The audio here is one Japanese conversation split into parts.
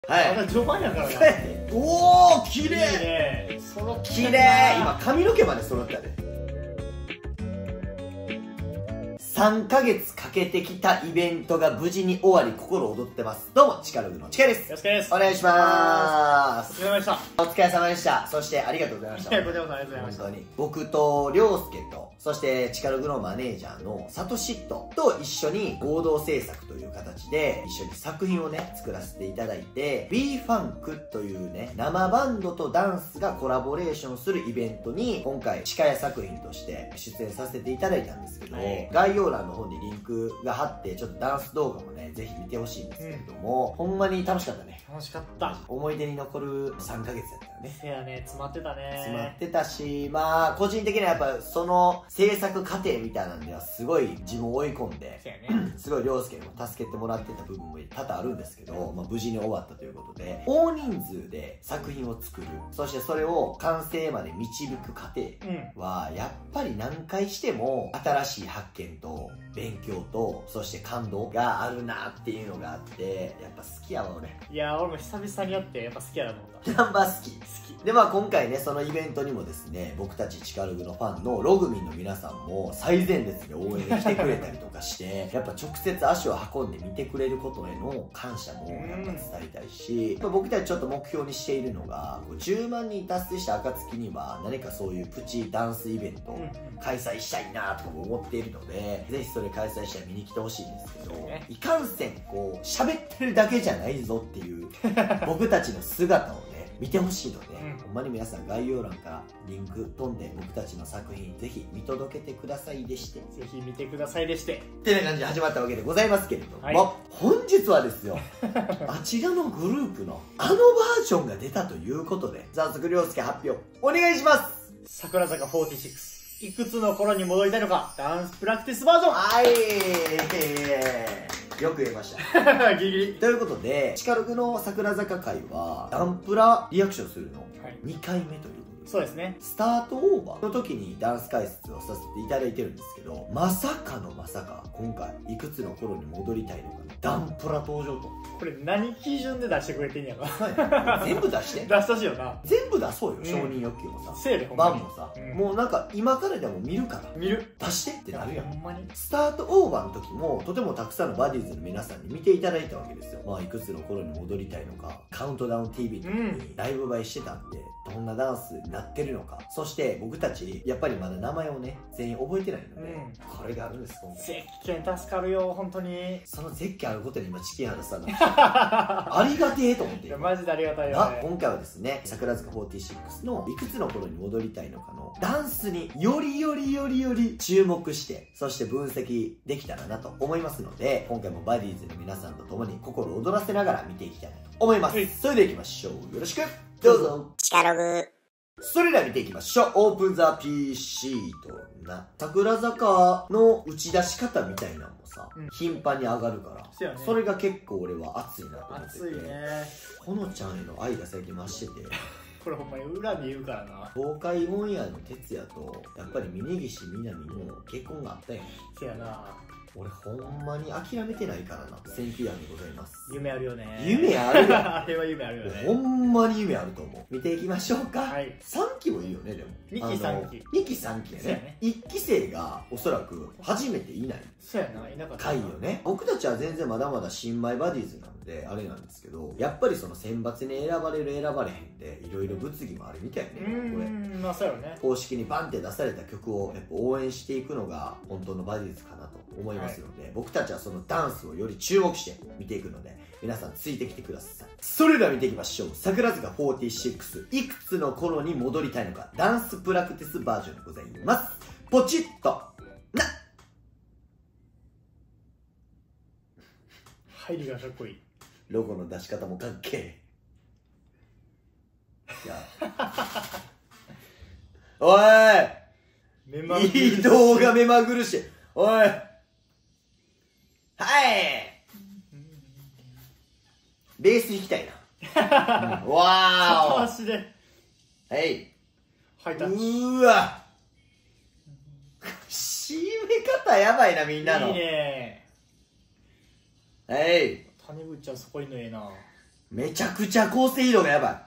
はい。 まだ序盤やからな。 おお、綺麗。 いいね。 綺麗。今髪の毛まで揃ったで。3ヶ月かけてきたイベントが無事に終わり心躍ってます。どうも、チカログのチカです。 よろしくです。 お願いしまーす。 お疲れ様でした。 お疲れ様でした。そしてありがとうございました。 こちらこそありがとうございました。 本当に。僕と涼介と、そしてチカログのマネージャーのサトシットと一緒に合同制作という形で一緒に作品をね、作らせていただいて、B-Funk というね、生バンドとダンスがコラボレーションするイベントに今回チカヤ作品として出演させていただいたんですけど、概要欄の方にリンクが貼って、ちょっとダンス動画もね、ぜひ見てほしいんですけれども、ほんまに楽しかったね。 楽しかった。 思い出に残る3ヶ月だったよね。 せやね、詰まってたね。 詰まってたし、まあ、個人的にはやっぱその制作過程みたいなんではすごい自分を追い込んで、 せやね。 すごい涼介にも助けてもらってた部分も多々あるんですけど、まあ、無事に終わったということで、大人数で作品を作る、そしてそれを完成まで導く過程は、やっぱり何回しても新しい発見と勉強と、そして感動があるなっていうのがあって、やっぱ好きやわ俺。 いやー、俺も久々にやってやっぱ好きやなと思った。 ナンバー好き。で、まあ今回ね、そのイベントにもですね、僕たちチカルグのファンのログミンの皆さんも最前列で応援に来てくれたりとかして、やっぱ直接足を運んで見てくれることへの感謝もやっぱ伝えたいし、僕たちちょっと目標にしているのが、10万人達成した暁には何かそういうプチダンスイベント開催したいなとかも思っているので、ぜひそれ開催したら見に来てほしいんですけど、いかんせんこう喋ってるだけじゃないぞっていう僕たちの姿をね見てほしいので、ほんまに皆さん概要欄からリンク飛んで僕たちの作品ぜひ見届けてくださいでして、 ぜひ見てくださいでしてってな感じで始まったわけでございますけれども、 はい、 本日はですよあちらのグループのあのバージョンが出たということで、早速涼介発表お願いします。 桜坂46、いくつの頃に戻りたいのかダンスプラクティスバージョン。 はい、よく言えましたギリギリということで、チカログの桜坂会はダンプラリアクションするの2回目ということで、 そうですね、 スタートオーバーの時にダンス解説をさせていただいてるんですけど、まさかのまさか今回いくつの頃に戻りたいのかダンプラ登場と。 これ何基準で出してくれてんやろ全部出して出してほしいよな。 全部出そうよ、承認欲求もさ、 せいでほんまにバンもさ、もうなんか今からでも見るから見る出してってなるやん。 ほんまにスタートオーバーの時もとてもたくさんのバディーズの皆さんに見ていただいたわけですよ。まあいくつの頃に戻りたいのか、カウントダウン TV とかにライブ映えしてたんで、どんなダンスになってるのか、そして僕たちやっぱりまだ名前をね全員覚えてないので、これがあるんです今回。 ゼッケン助かるよ本当に。 そのゼッケンあることに今チキンハルさんありがてえと思って、 いやマジでありがたいよね。 今回はですね、桜坂46のいくつの頃に戻りたいのかのダンスにより注目して、そして分析できたらなと思いますので、今回もバディーズの皆さんと共に心躍らせながら見ていきたいなと思います。それでは行きましょう。よろしくどうぞ。 チカログ。 それでは見ていきましょう。オープンザ PC とな。桜坂の打ち出し方みたいなのもさ、頻繁に上がるから、それが結構俺は熱いなと思ってて。 熱いね。 ほのちゃんへの愛が最近増しててこれほんまに裏で言うからな。 東海オンエアの哲也とやっぱり峯岸みなみの結婚があったよね。 せやな。 俺ほんまに諦めてないからな。センピアでございます。 夢あるよね。 夢あるよあれは夢あるよね。 ほんまに夢あると思う。見ていきましょうか。 はい、 3期もいいよね。でも 2期3期 2期3期やね。1期生がおそらく初めていないそうやな、いなかった回よね。僕たちは全然まだまだ新米バディーズなんであれなんですけど、やっぱりその選抜に選ばれる選ばれへんでいろいろ物議もあるみたいね。これまあそうよね。 公式にバンって出された曲をやっぱ応援していくのが本当のバディーズかなと思いますので、僕たちはそのダンスをより注目して見ていくので、皆さんついてきてください。それでは見ていきましょう。桜坂46、いくつの頃に戻りたいのかダンスプラクティスバージョンでございます。ポチッとな。 入りがかっこいい。 ロゴの出し方もかっけえ。いやおい、移動が目まぐるしい。おい、はい、ベース弾きたいな。わーお、 足ではい、 ハイタッチ。 うわ締め方やばいな、みんなの。 いいね。 はい、 谷口ちゃんそこいんのええな。 めちゃくちゃ構成色がやば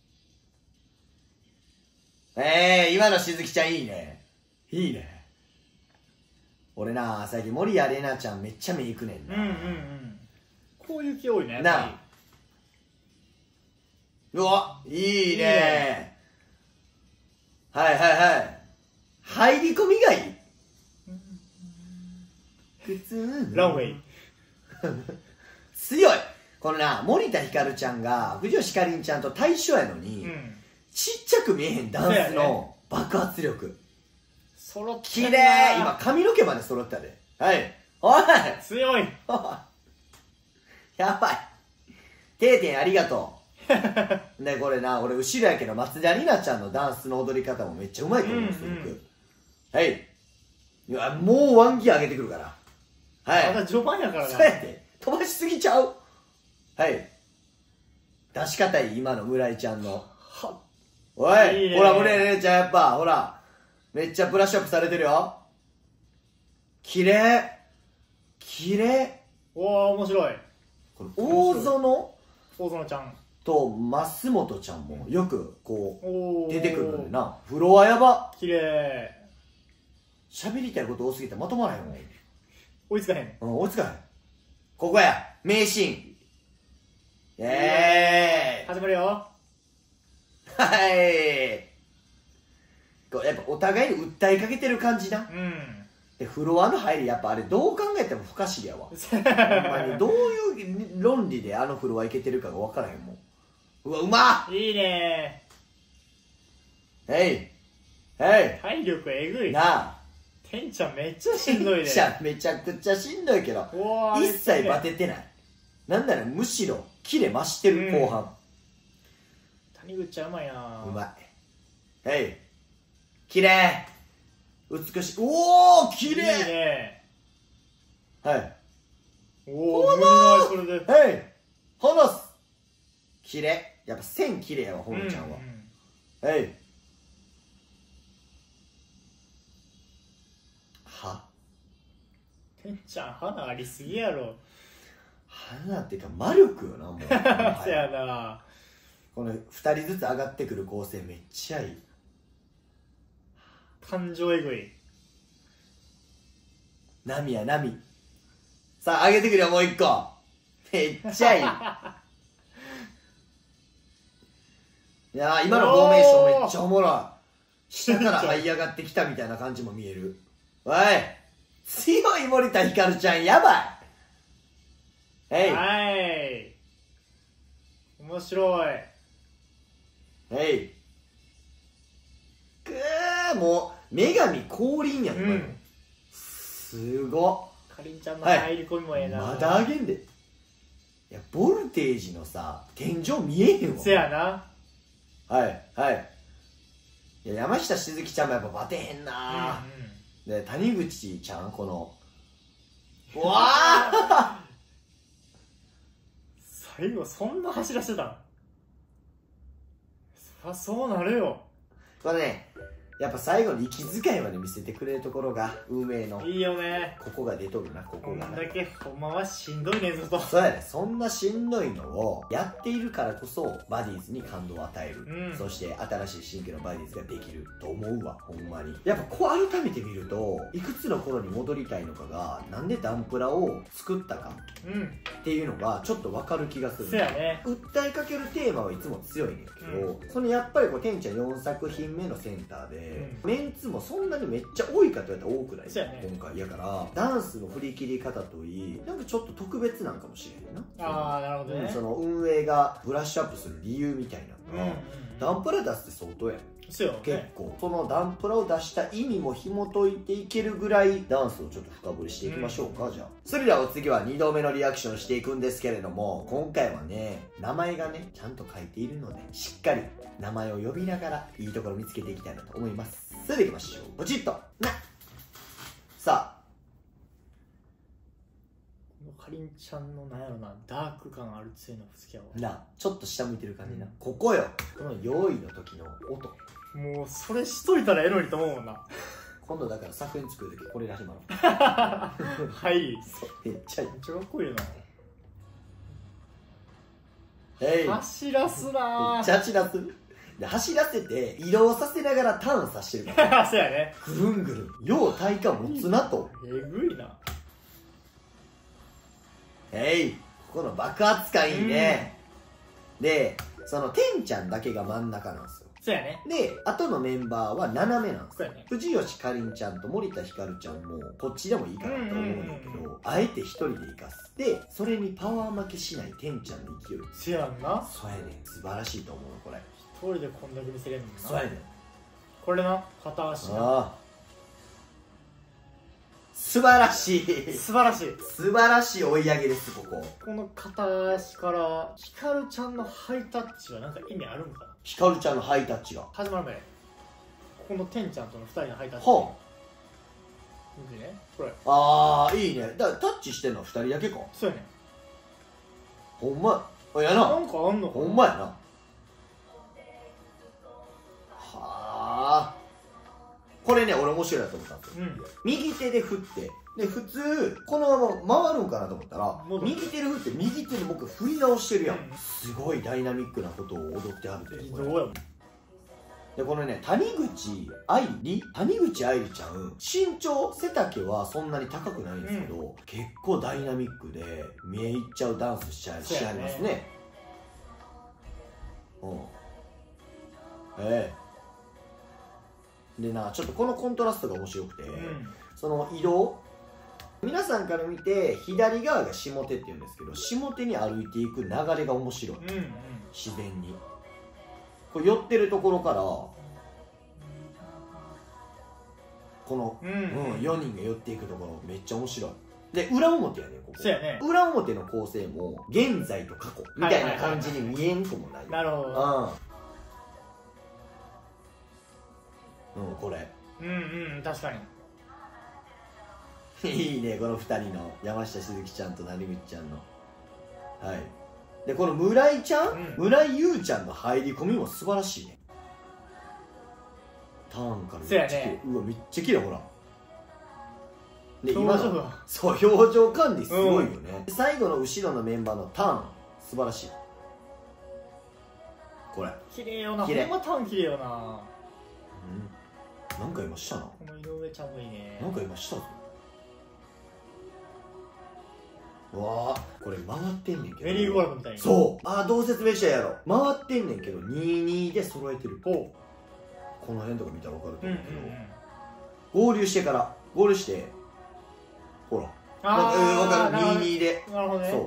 い。今のしずきちゃんいいね。いいね。俺な、最近森谷玲奈ちゃんめっちゃ目いくねんな。 こういう気多いね。 なあ。うわ、いいね。はいはいはい。入り込みがいい。 ランウェイ。 強い。このな、森田ひかるちゃんが藤吉かりんちゃんと対象やのに、ちっちゃく見えへんダンスの爆発力。 揃って綺麗。今髪の毛まで揃ったで。はい。おい強い。 やばい。定点ありがとう。で、これな、俺後ろやけど松田里奈ちゃんのダンスの踊り方もめっちゃうまいと思うんですよ、僕。はい。いや、もうワンギア上げてくるから。はい。 まだ序盤やからな。 そうやって飛ばしすぎちゃう。はい。出し方いい、今の村井ちゃんの。おい、ほら、村井姉ちゃんやっぱ、ほら。めっちゃブラッシュアップされてるよ。綺麗。綺麗。 おー、面白い。 これ大園ちゃんと増本ちゃんもよくこう出てくるのでな。フロアやば。 綺麗。 喋りたいこと多すぎてまとまらへんもん。 追いつかへん。 追いつかへん。ここや。名シーン。 始まるよ。 はい。こうやっぱお互いに訴えかけてる感じな。で、フロアの入り、やっぱあれどう考えても不可思議やわ。ほんまにどういう論理であのフロアいけてるかが分からへんもん。うわ、うまっ。 いいねー。へい。 体力えぐい。 なあ。 てんちゃんめっちゃしんどいね。 めちゃくちゃしんどいけど、一切バテてない。なんならむしろ、キレ増してる後半。 谷口ちゃんうまいな。 うまい。へい。きれい。美しい。おー、きれい。 いいね。 はい。 おー、無理ない、それで。 はい。離す。きれい。やっぱ線きれいやわ、ほのちゃんは。はい。 てんちゃん、花ありすぎやろ。 花っていうか、魔力よな、もう。 そやな。 この2人ずつ上がってくる構成めっちゃいい。 感情えぐい。 波や波。さあ、上げてくるよ、もう1個。めっちゃいい。いやー、今のフォーメーションめっちゃおもろい。下から這い上がってきたみたいな感じも見える。おい、強い森田ひかるちゃん、やばい。 はい。面白い。 くー、もう、女神降臨やん、すごっ。 かりんちゃんの入り込みもええな。 まだ上げんで。いや、ボルテージのさ、天井見えへんわ。 せやな。 いや、山下しずきちゃんもやっぱバテへんな。で、谷口ちゃん、この、うわー最後そんな走らせたん。そりゃそうなるよ。 これね、やっぱ最後に息遣いまで見せてくれるところが運命のいいよね。 ここが出とるな、ここが。 こんだけほんまはしんどいね、ずっと。 そうやね、そんなしんどいのをやっているからこそバディーズに感動を与える、そして新しい新規のバディーズができると思うわ、ほんまに。やっぱこう改めて見ると、いくつの頃に戻りたいのかが、なんでダンプラを作ったかっていうのがちょっと分かる気がする。 そうやね。 訴えかけるテーマはいつも強いねんけど、そのやっぱりこうてんちゃん4作品目のセンターで、メンツもそんなにめっちゃ多いかと言われたら多くない、今回やからダンスの振り切り方といい、なんかちょっと特別なんかもしれへんな。 ああ、なるほどね。 その運営がブラッシュアップする理由みたいなのが、ダンプラ出すって相当やん。 そうよ、 結構そのダンプラを出した意味も紐解いていけるぐらいダンスをちょっと深掘りしていきましょうか、じゃあ。それではお次は2度目のリアクションしていくんですけれども、今回はね、名前がねちゃんと書いているので、しっかり名前を呼びながらいいところ見つけていきたいなと思います。それでいきましょう。ポチッとな。さあ、 かりんちゃんのなんやろな、ダーク感ある強いの好きやわな。ちょっと下向いてる感じな、ここよ。この用意の時の音、 もうそれしといたらエロいと思うもんな。 今度だから作品作る時これらしまろう。 はい。 めっちゃいい。 めっちゃかっこいいな。 へい。 走らすなめっちゃ走らす。で、走らせて移動させながらターンさせてるから。 そうやね。 ぐるんぐるん。よう体幹持つなと。 えぐいな。 へい。ここの爆発感いいね。で、その、てんちゃんだけが真ん中なんですよ。 そうやね。 で、後のメンバーは斜めなんですよ。 そうやね。 藤吉かりんちゃんと森田ひかるちゃんもこっちでもいいかなと思うんだけど、あえて一人で生かす。で、それにパワー負けしないてんちゃんの勢い。 せやんな。 そうやね。素晴らしいと思うこれ。 一人でこんだけ見せれるのな。 そうやね。 これな、片足な。 ああ。素晴らしい。 素晴らしい。 素晴らしい追い上げです、ここ。 この片足からひかるちゃんのハイタッチはなんか意味あるんかな。 ひかるちゃんのハイタッチが。 始まる前、ここのてんちゃんとの2人のハイタッチ。 は見てね、これ。 あ。ああ、いいね。だからタッチしてんのは2人だけか。 そうやね。 ほんまや。やな。 なんかあんのかな。 ほんまやな。はあ。これね、俺面白いなと思ったんですよ。 うん。 右手で振って、で、普通、このまま回るんかなと思ったら、 戻る右手で振って、右手で僕振り直してるやん。 うんすごいダイナミックなことを踊ってはるで、これどうやもん。 で、このね、谷口愛理ちゃん、身長、背丈はそんなに高くないんですけど、結構ダイナミックで、見えいっちゃうダンスしありますね。うん。でな、ちょっとこのコントラストが面白くて、その移動、皆さんから見て左側が下手って言うんですけど、下手に歩いていく流れが面白い。自然にこれ寄ってるところからこの、4人が寄っていくところめっちゃ面白い。で、裏表やね、ここ。 そうやね。 裏表の構成も現在と過去みたいな感じに見えんともない。 なるほど。 これ確かに。 いいね、この2人の山下しずきちゃんと成口ちゃんの。はい。で、この村井ちゃん、村井優ちゃんの入り込みも素晴らしいね。ターンからめっちゃ綺麗。うわ、めっちゃ綺麗、ほら。で、今のそう、表情管理すごいよね。最後の後ろのメンバーのターン素晴らしい。これ綺麗よな。ほんまターン綺麗よな。 なんか今したな。 この井上ちゃんもいいね。 なんか今したぞ。うわあ、これ回ってんねんけど。 メリーゴーランドみたいに。 そう。ああ、どう説明したらやろ。回ってんねんけど、2-2で揃えてる。この辺とか見たら分かると思うけど、合流してから、ゴールして、ほら。分かる。2-2で。 なるほどね。 そう。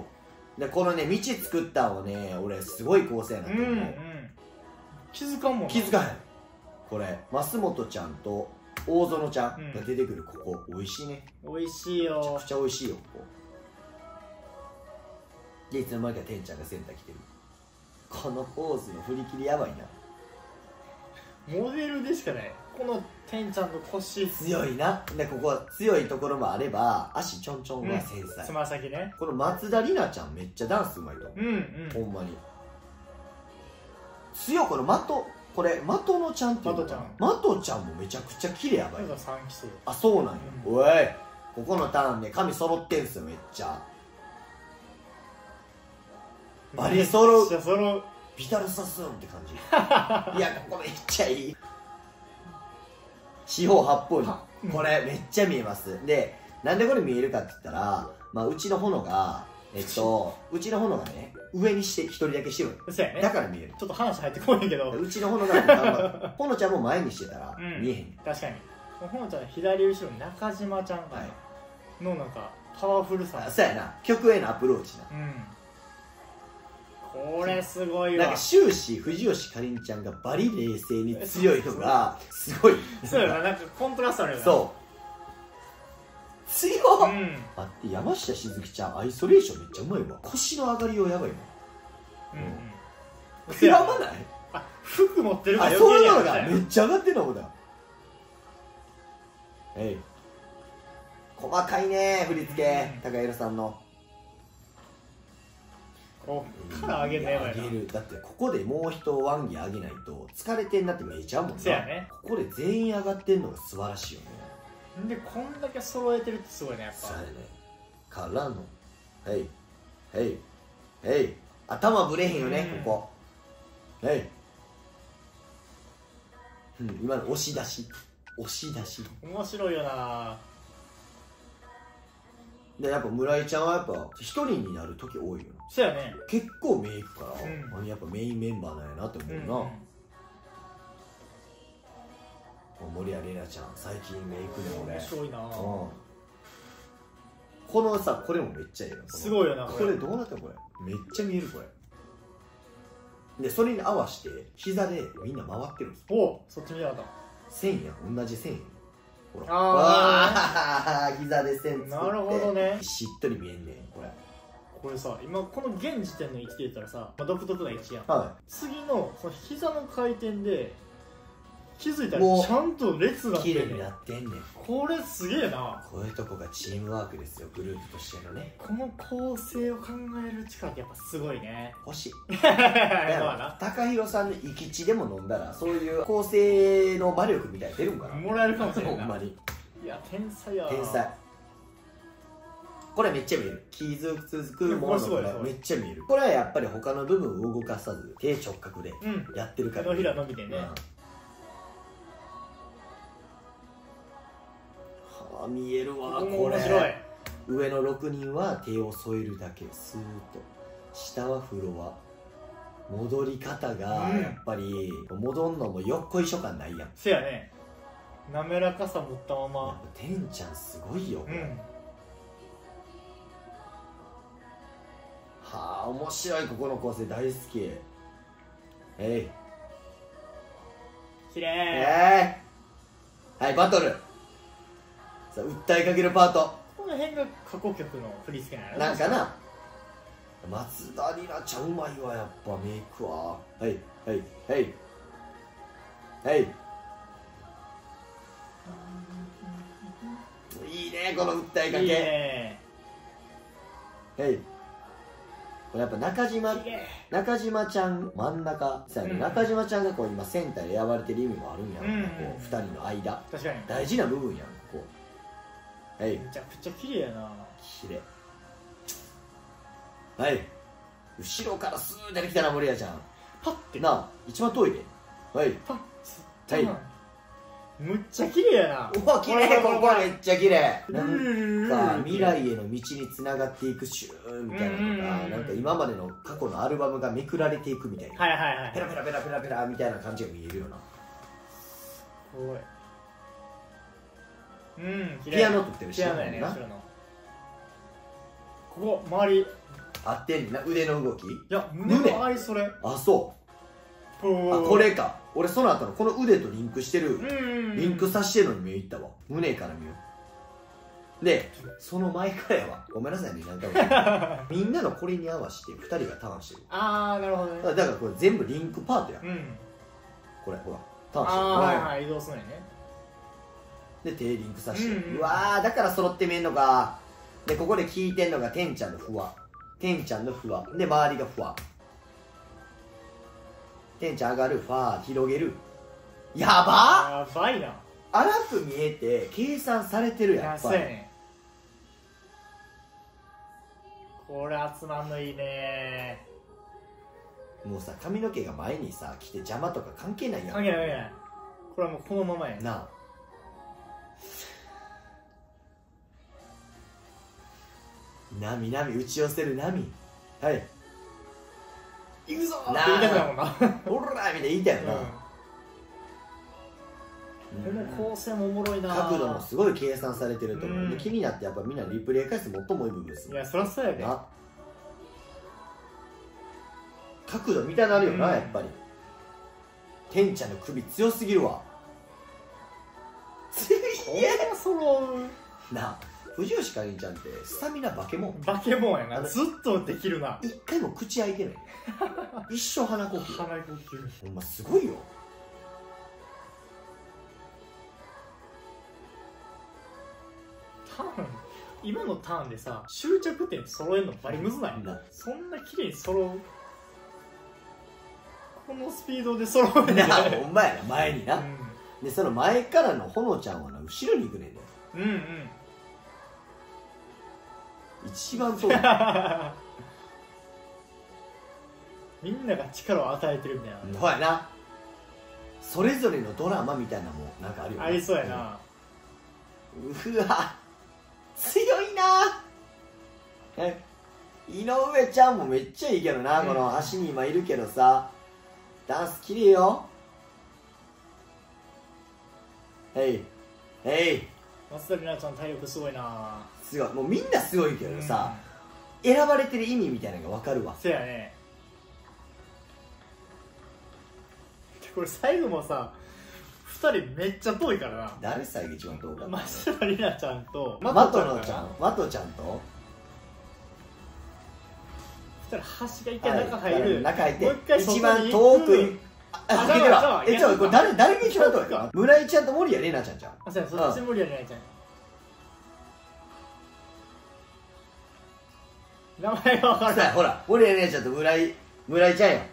で、このね、道作ったんはね、俺、すごい構成やなと思う。 気づかんもん。 気づかへん。これ、増本ちゃんと大園ちゃんが出てくるここ、美味しいね。 美味しいよ。 めちゃくちゃ美味しいよ、ここ。で、いつの間にかてんちゃんがセンター来てる。このポーズの振り切りやばいな。 モデルでしかない。このてんちゃんの腰強いな。で、ここは強いところもあれば、足ちょんちょんは繊細。 つま先ね。 この松田里奈ちゃんめっちゃダンスうまいと思う。ほんまに。強い、このこれ、的野ちゃんっていうの。的ちゃんもめちゃくちゃ綺麗やばい。あ、そうなんや。おい、ここのターンね、髪揃ってんすよ、めっちゃ。バリ揃う。ビタルサスーンって感じ。いや、ここめっちゃいい。四方八方に。これめっちゃ見えます。で、なんでこれ見えるかって言ったら、まあ、うちの炎がね、上にして一人だけしてる。だから見える。 ちょっと話入ってこないけど。 うちの炎が、炎ちゃんも前にしてたら見えへん。 確かに。炎ちゃんの左後ろに中島ちゃんがのなんかパワフルさ。 そうやな。曲へのアプローチな。 これすごいわ。 なんか終始藤吉かりんちゃんがバリ冷静に強いのがすごい。 そうやな、なんかコントラストあるよな。 そう強っ。待って、山下しずきちゃんアイソレーションめっちゃうまいわ。腰の上がりようやばいもん。膨らまない？ あ、服持ってるからそういうのがめっちゃ上がってんのもだ。細かいね振り付け、高弘さんの。 こっから上げんね。 だってここでもう一ワンギ上げないと疲れてんなって見えちゃうもんね。 そうやね。 ここで全員上がってんのが素晴らしいよね。 で、こんだけ揃えてるってすごいね、やっぱ。 そうやね。からの、へい、へい、へい、 頭ぶれへんよね、 うんここ。はい、うん、今の押し出し面白いよな。 で、やっぱ村井ちゃんはやっぱ一人になる時多いよな。 そうやね。 結構メイクから、 うんやっぱメインメンバーなんやなって思うな、森谷玲奈ちゃん最近メイクでもね面白いな。 このさ、これもめっちゃいいよ。 すごいよなこれどうなってんのこれ、めっちゃ見えるこれで、それに合わせて膝でみんな回ってるんですよ。 お、そっち見たかっ線やん、同じ線やん。ほら、 あ膝で線作って、 なるほどね。 しっとり見えんねんこれ。 た。これさ、今この現時点の位置で言ったらさ、まあ、独特な位置やん。 は次のその膝の回転で気づいたらもうちゃんと列がい、綺麗になってんねん。 これすげえな。 こういうとこがチームワークですよ、グループとしてのね。 この構成を考える力ってやっぱすごいね。 欲しい。 まあな、 高弘さんの生き地でも飲んだら、そういう構成の魔力みたいなの出るんかな。 もらえるかもしれないな。 ほんまにいや天才やな。 天才。これめっちゃ見える。傷つくものこれめっちゃ見える。これはやっぱり他の部分を動かさず手直角でやってるから、 手のひら伸びてね、 はあ、見えるわこ面白い。 れ。上の6人は手を添えるだけ、スーッと。下はフロア。戻り方がやっぱり、戻んのもよっこいしょ感ないやん。 せやね、滑らかさ持ったまやっま。 ぱてんちゃんすごいよこれ、はあ、面白い。ここの構成大好き。 きれはい、バトル。さあ、訴えかけるパートー。この辺が過去曲の振り付けなのなんかな。松田里奈ちゃんうまいわ、やっぱメイクは。はいいいね、この訴えかけ。 いいね。 これやっぱ中島ちゃん真ん中さ、中島ちゃんがこう今センターで選ばれてる意味もあるんやろな、こう2人の間。 確かに大事な部分やん、ここ。 めちゃくちゃ綺麗やな。 きれい。後ろからスーッ出てきたな、森谷ちゃん。 パッてなあ、一番遠いで。 パッむっちゃ綺麗やな。 うわ、綺麗。ここめっちゃ綺麗。なんか未来への道につながっていくシューンみたいなのが、なんか今までの過去のアルバムがめくられていくみたいな、ペラペラペラペラペラみたいな感じが見えるような。 すごい。 ピアノ撮ってるし、 ピアノやね、後ろのここ周り合ってんねんな、腕の動き。 いや、胸の周りそれ。 あ、そう。これか。俺その後のこの腕とリンクしてる、リンクさしてるのに見えいったわ。胸から見よう。で、その前からやわ。ごめんなさいね、なんかみんなのこれに合わせて2人がターンしてる。 ああ、なるほどね。 だからこれ全部リンクパートや。これほらターンしてる。 移動するんやね。 で手リンクさしてる。うわー、だから揃って見えんのか。でここで聞いてんのがてんちゃんのふわ、てんちゃんのふわで周りがふわ。てんちゃん上がる、ファー広げる。やばやばいな。 荒く見えて計算されてるやん。やっぱりこれ集まんのいいね。 もうさ、髪の毛が前にさ来て邪魔とか関係ないやん。 関係ない。これはもうこのままやなあ。波打ち寄せる波。はい行くぞーって言いたくないもんな。おらーみたいな言いたいよな。 この構成もおもろいな。 角度もすごい計算されてると思う。で気になってやっぱみんなリプレイ回数最も多い部分ですよ。 いや、そりゃそうやね。 角度見たなるよな、やっぱり。てんちゃんの首強すぎるわ。強いや揃うなあ。藤吉かりんちゃんってスタミナバケモン。 バケモンやな。ずっとできるな。 一回も口開いてない。一生鼻呼吸。 鼻呼吸。 ほんますごいよ。 ターン、今のターンでさ、終着点揃えるのバリむずない？そんな綺麗に揃う？このスピードで揃うね。 なあ、ほんまやな、前にな。で、その前からのほのちゃんはな、後ろに行くねんね。一番遠い。 みんなが力を与えてるみたいな、 そうやな。それぞれのドラマみたいなのもなんかあるよね。 ありそうやな。 うわ強いな。井上ちゃんもめっちゃいいけどな、この足に今いるけどさ、ダンス綺麗よ。へいへい。 松田里奈ちゃん体力すごいな。 すごい、もうみんなすごいけどさ、選ばれてる意味みたいなのが分かるわ。 そうやね。これ最後もさ、2人めっちゃ遠いからな。 誰最後一番遠かった？ 松田里奈ちゃんとマトのちゃん、マトちゃんと 2人端が一回中入る、 中入ってもう一回一番遠くにちょっとこれ誰が一番遠いか？村井ちゃんと守屋麗奈ちゃんじゃん。 あ、そうや、そっち森谷ちゃん。名前が分からない。 ほら、守屋麗奈ちゃんと村井ちゃんよ。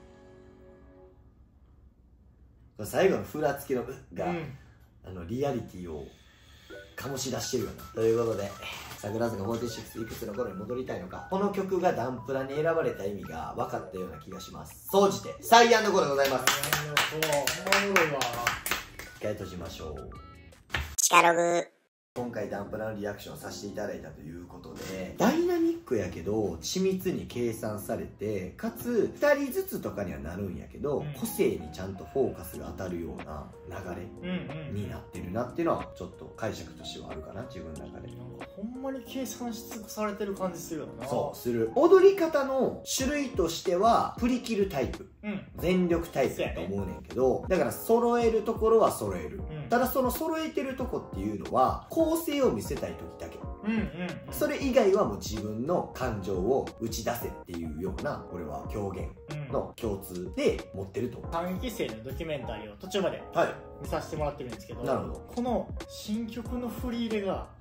最後のふらつきのが、リアリティを醸し出してるよな。ということで、桜坂46いくつの頃に戻りたいのか、この曲がダンプラに選ばれた意味が分かったような気がします。総じてサイアンドゴでございます。 おもろいわ。 一回閉じましょう。 シカログ。 今回ダンプラのリアクションさせていただいたということで、ダイナミックやけど緻密に計算されて、かつ2人ずつとかにはなるんやけど、個性にちゃんとフォーカスが当たるような流れになってるなっていうのはちょっと解釈としてはあるかな、自分の中で。 なんかほんまに計算し尽くされてる感じするよな。 そうする。踊り方の種類としては振り切るタイプ、全力タイプだと思うねんけど、だから揃えるところは揃える、ただその揃えてるとこっていうのは構成を見せたい時だけ、それ以外はもう自分の感情を打ち出せっていうような、これは表現の共通で持ってると思う。 3期生のドキュメンタリーを途中まで見させてもらってるんですけど、 なるほど。 この新曲の振り入れが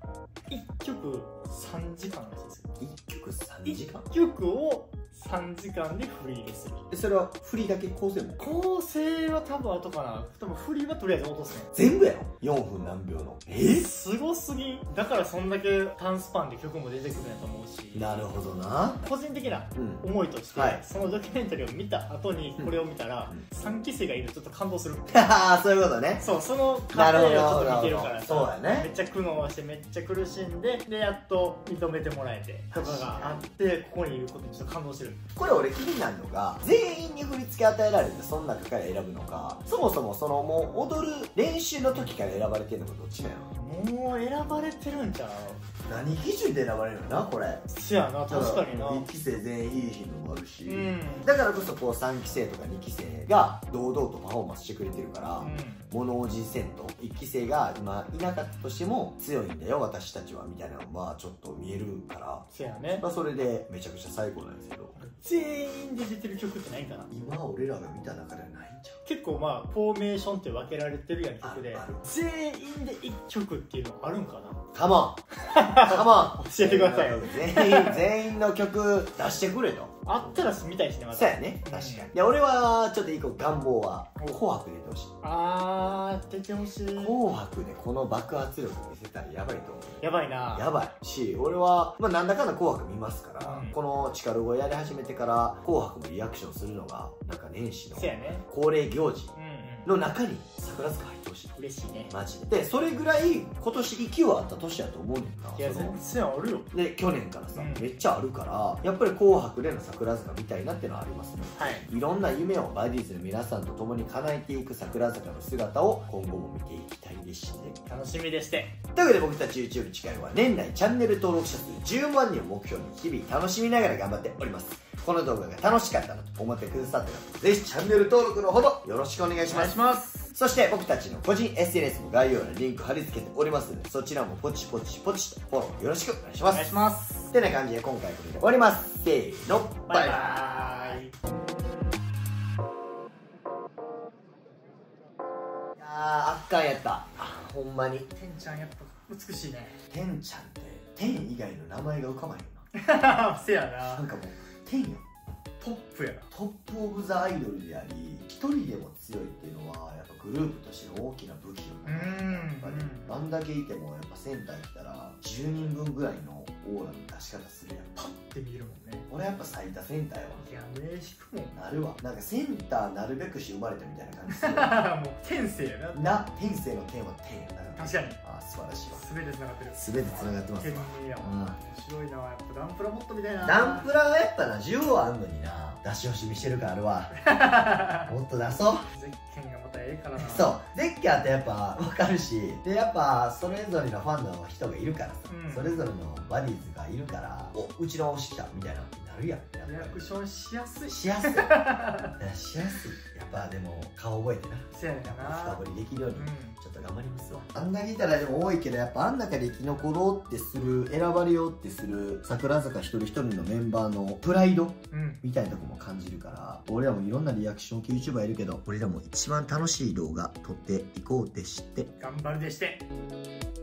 1曲3時間らしいですよ。 1曲3時間 1曲を3時間で振り入れする。 それは振りだけ構成も？ 構成は多分後かな。多分振りはとりあえず落とすね。 全部やろ4分何秒の。 すごすぎん。だからそんだけ短スパンで曲も出てくるんやと思うし。 なるほどな。 個人的な思いとして、そのドキュメンタリーを見た後にこれを見たら、3期生がいるとちょっと感動する。 そういうことね。 そう、その過程をちょっと見てるからさ、 そうやね。 めっちゃ苦悩してめっちゃ苦しんで、でやっと認めてもらえてとかがあって、ここにいることにちょっと感動してる。 これ俺気になるのが、全員に振り付け与えられてその中から選ぶのか、そもそもそのもう踊る練習の時から選ばれてるのか、どっちなの？ もう選ばれてるんちゃう？ 何基準で選ばれるのな、これ。 せやな、確かにな。 1期生全員いい日のもあるし、だからこそこう3期生とか2期生が堂々とパフォーマンスしてくれてるから、物おじせんと1期生が今いなかったとしても強いんだよ私たちはみたいなのはちょっと見えるから、 せやね。 それでめちゃくちゃ最高なんですけど、 全員で出てる曲ってないかな。 今俺らが見た中ではないんちゃう？ 結構まあフォーメーションって分けられてるやん、曲で。全員で1曲っていうのあるんかな。 カモンカモン教えてくださいよ。 全員の曲出してくれと。 あったら見たいしね、また。 そうやね、確かに。で俺はちょっと一個願望は紅白出てほしい。 出てほしい。 紅白でこの爆発力見せたらやばいと思う。 やばいな。 やばいし、俺はまあなんだかんだ紅白見ますから、このチカロゴやり始めてから紅白もリアクションするのがなんか年始の恒例行事の中に桜塚入ってほしい。 嬉しいね、 マジで。それぐらい今年勢いはあった年やと思うねんな。 いや全然あるよ。 で去年からさ、めっちゃあるから、やっぱり紅白での桜塚見たいなっていうのはありますね。いろんな夢をバディーズの皆さんと共に叶えていく桜坂の姿を今後も見ていきたいですね。 楽しみでして。 というわけで僕たち YouTube チカロは年内チャンネル登録者数10万人を目標に日々楽しみながら頑張っております。この動画が楽しかったなと思ってくださったら、ぜひチャンネル登録のほどよろしくお願いします。そして僕たちの個人 SNS も概要欄にリンク貼り付けておりますので、そちらもポチポチポチとフォローよろしくお願いします。 お願いします。 てな感じで今回はこれで終わります。せーの、バイバーイ。いやー、圧巻やった。ほんまに。 てんちゃんやっぱ美しいね。 てんちゃんって天以外の名前が浮かばへんな。せやな。 なんかもう天よ。 トップやな。 トップオブザアイドルであり、 一人でも強いっていうのはやっぱグループとしての大きな武器よね。やっぱりあんだけいてもやっぱセンター来たら10人分ぐらいのオーラの出し方するやん。 パッて見えるもんね。 俺やっぱ最多センターやわ。 いや目引くもんなるわ。なんかセンターなるべくして生まれたみたいな感じするもう天性やな。天性の天は天やな。 確かに。 ああ素晴らしいわ。 全て繋がってる。 全て繋がってますわ。 天やわ。面白いな。やっぱダンプラもっとみたいな。 ダンプラはやっぱな10話あんのにな出し惜しみしてるからあるわ。もっと出そう。 ゼッケンがまたええからな。 そうゼッケンってやっぱ分かるし、でやっぱそれぞれのファンの人がいるからさ、それぞれのバディーズがいるからおうちの推し来たみたいなってなるやん。 リアクションしやすい。 しやすいしやすい。やっぱでも顔覚えてなせやねんかな。 深掘りできるようにちょっと頑張りますわ。あんだけいたらでも多いけどやっぱあん中で生き残ろうってする、選ばれようってする桜坂一人一人のメンバーのプライドみたいなとこも感じるから、俺らもいろんなリアクション系 YouTuber いるけど俺らも一番楽しい動画撮っていこうって知って頑張るでして。